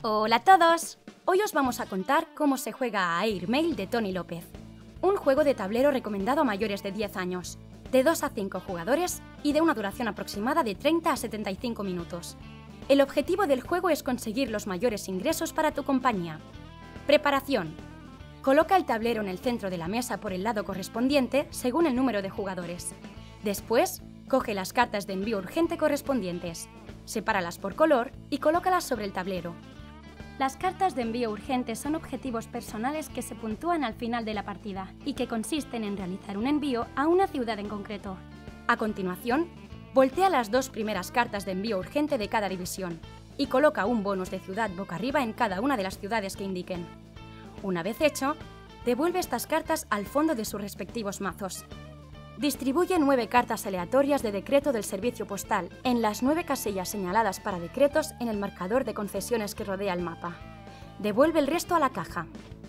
Hola a todos. Hoy os vamos a contar cómo se juega a Airmail de Tony López, un juego de tablero recomendado a mayores de 10 años, de 2 a 5 jugadores y de una duración aproximada de 30 a 75 minutos. El objetivo del juego es conseguir los mayores ingresos para tu compañía. Preparación. Coloca el tablero en el centro de la mesa por el lado correspondiente según el número de jugadores. Después, coge las cartas de envío urgente correspondientes, sepáralas por color y colócalas sobre el tablero. Las cartas de envío urgente son objetivos personales que se puntúan al final de la partida y que consisten en realizar un envío a una ciudad en concreto. A continuación, voltea las 2 primeras cartas de envío urgente de cada división y coloca un bonus de ciudad boca arriba en cada una de las ciudades que indiquen. Una vez hecho, devuelve estas cartas al fondo de sus respectivos mazos. Distribuye 9 cartas aleatorias de decreto del servicio postal en las 9 casillas señaladas para decretos en el marcador de concesiones que rodea el mapa. Devuelve el resto a la caja.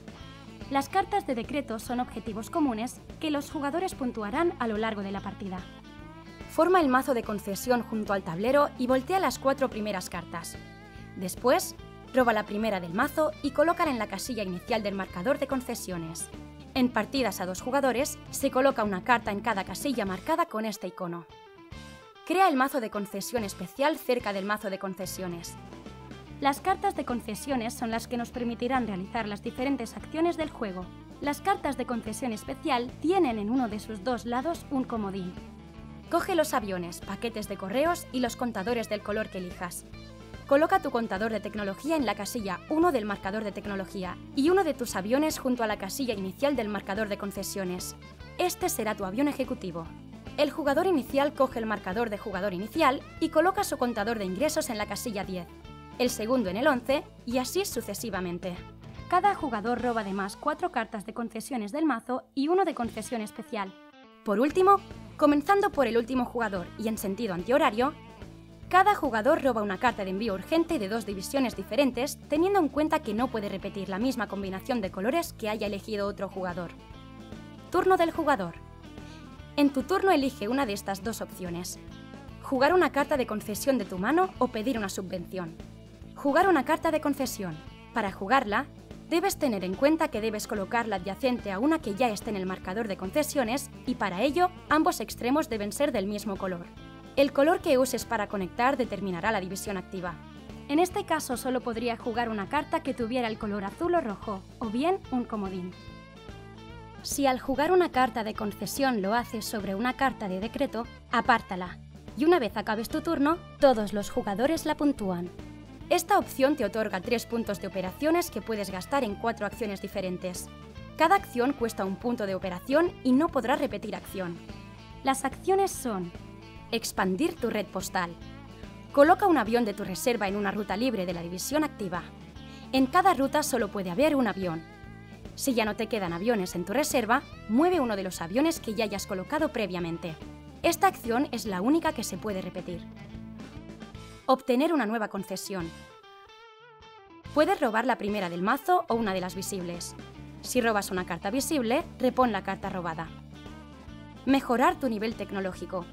Las cartas de decreto son objetivos comunes que los jugadores puntuarán a lo largo de la partida. Forma el mazo de concesión junto al tablero y voltea las 4 primeras cartas. Después, roba la primera del mazo y colócala en la casilla inicial del marcador de concesiones. En partidas a 2 jugadores, se coloca una carta en cada casilla marcada con este icono. Crea el mazo de concesión especial cerca del mazo de concesiones. Las cartas de concesiones son las que nos permitirán realizar las diferentes acciones del juego. Las cartas de concesión especial tienen en uno de sus 2 lados un comodín. Coge los aviones, paquetes de correos y los contadores del color que elijas. Coloca tu contador de tecnología en la casilla 1 del marcador de tecnología y uno de tus aviones junto a la casilla inicial del marcador de concesiones. Este será tu avión ejecutivo. El jugador inicial coge el marcador de jugador inicial y coloca su contador de ingresos en la casilla 10, el segundo en el 11 y así sucesivamente. Cada jugador roba además 4 cartas de concesiones del mazo y 1 de concesión especial. Por último, comenzando por el último jugador y en sentido antihorario, cada jugador roba una carta de envío urgente de 2 divisiones diferentes, teniendo en cuenta que no puede repetir la misma combinación de colores que haya elegido otro jugador. Turno del jugador. En tu turno elige una de estas 2 opciones: jugar una carta de concesión de tu mano o pedir una subvención. Jugar una carta de concesión. Para jugarla, debes tener en cuenta que debes colocarla adyacente a una que ya esté en el marcador de concesiones y para ello ambos extremos deben ser del mismo color. El color que uses para conectar determinará la división activa. En este caso solo podría jugar una carta que tuviera el color azul o rojo, o bien un comodín. Si al jugar una carta de concesión lo haces sobre una carta de decreto, apártala, y una vez acabes tu turno, todos los jugadores la puntúan. Esta opción te otorga 3 puntos de operaciones que puedes gastar en 4 acciones diferentes. Cada acción cuesta 1 punto de operación y no podrás repetir acción. Las acciones son: expandir tu red postal. Coloca un avión de tu reserva en una ruta libre de la división activa. En cada ruta solo puede haber un avión. Si ya no te quedan aviones en tu reserva, mueve uno de los aviones que ya hayas colocado previamente. Esta acción es la única que se puede repetir. Obtener una nueva concesión. Puedes robar la primera del mazo o una de las visibles. Si robas una carta visible, repon la carta robada. Mejorar tu nivel tecnológico.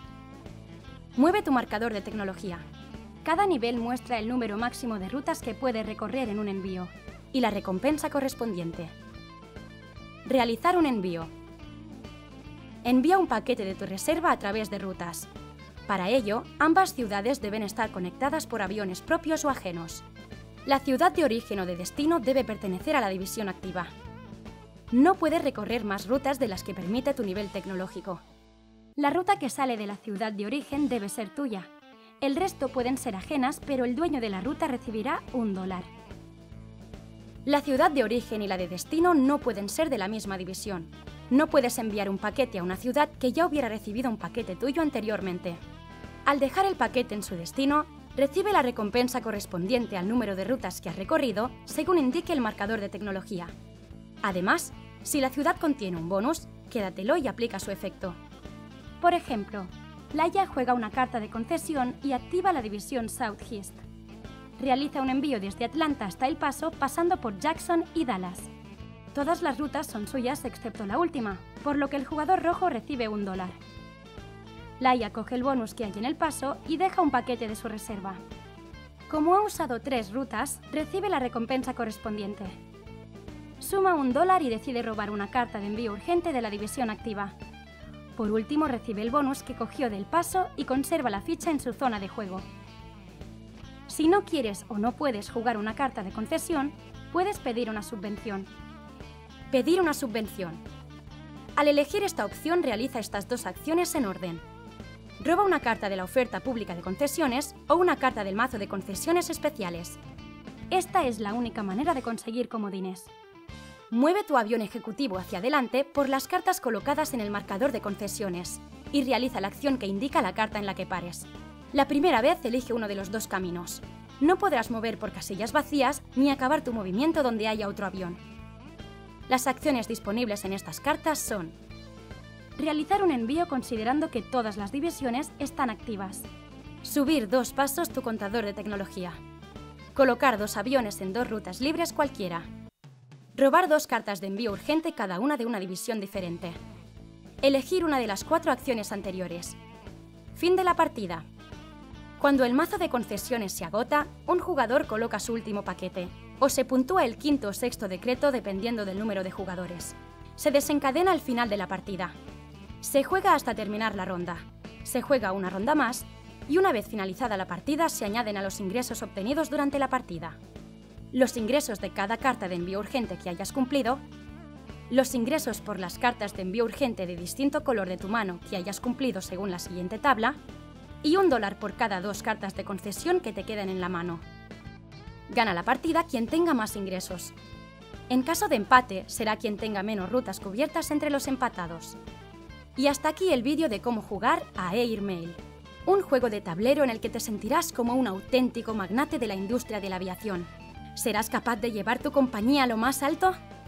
Mueve tu marcador de tecnología. Cada nivel muestra el número máximo de rutas que puedes recorrer en un envío y la recompensa correspondiente. Realizar un envío. Envía un paquete de tu reserva a través de rutas. Para ello, ambas ciudades deben estar conectadas por aviones propios o ajenos. La ciudad de origen o de destino debe pertenecer a la división activa. No puedes recorrer más rutas de las que permite tu nivel tecnológico. La ruta que sale de la ciudad de origen debe ser tuya. El resto pueden ser ajenas, pero el dueño de la ruta recibirá $1. La ciudad de origen y la de destino no pueden ser de la misma división. No puedes enviar un paquete a una ciudad que ya hubiera recibido un paquete tuyo anteriormente. Al dejar el paquete en su destino, recibe la recompensa correspondiente al número de rutas que has recorrido, según indique el marcador de tecnología. Además, si la ciudad contiene un bonus, quédatelo y aplica su efecto. Por ejemplo, Laia juega una carta de concesión y activa la división Southeast. Realiza un envío desde Atlanta hasta El Paso pasando por Jackson y Dallas. Todas las rutas son suyas excepto la última, por lo que el jugador rojo recibe $1. Laia coge el bonus que hay en El Paso y deja un paquete de su reserva. Como ha usado 3 rutas, recibe la recompensa correspondiente. Suma $1 y decide robar una carta de envío urgente de la división activa. Por último, recibe el bonus que cogió del paso y conserva la ficha en su zona de juego. Si no quieres o no puedes jugar una carta de concesión, puedes pedir una subvención. Pedir una subvención. Al elegir esta opción, realiza estas 2 acciones en orden. Roba una carta de la oferta pública de concesiones o una carta del mazo de concesiones especiales. Esta es la única manera de conseguir comodines. Mueve tu avión ejecutivo hacia adelante por las cartas colocadas en el marcador de concesiones y realiza la acción que indica la carta en la que pares. La primera vez elige uno de los 2 caminos. No podrás mover por casillas vacías ni acabar tu movimiento donde haya otro avión. Las acciones disponibles en estas cartas son: realizar un envío considerando que todas las divisiones están activas. Subir 2 pasos tu contador de tecnología. Colocar 2 aviones en 2 rutas libres cualquiera. Robar 2 cartas de envío urgente cada una de una división diferente. Elegir una de las 4 acciones anteriores. Fin de la partida. Cuando el mazo de concesiones se agota, un jugador coloca su último paquete, o se puntúa el 5º o 6º decreto dependiendo del número de jugadores. Se desencadena al final de la partida. Se juega hasta terminar la ronda. Se juega una ronda más y una vez finalizada la partida se añaden a los ingresos obtenidos durante la partida los ingresos de cada carta de envío urgente que hayas cumplido, los ingresos por las cartas de envío urgente de distinto color de tu mano que hayas cumplido según la siguiente tabla y $1 por cada 2 cartas de concesión que te queden en la mano. Gana la partida quien tenga más ingresos. En caso de empate, será quien tenga menos rutas cubiertas entre los empatados. Y hasta aquí el vídeo de cómo jugar a Airmail, un juego de tablero en el que te sentirás como un auténtico magnate de la industria de la aviación. ¿Serás capaz de llevar tu compañía a lo más alto?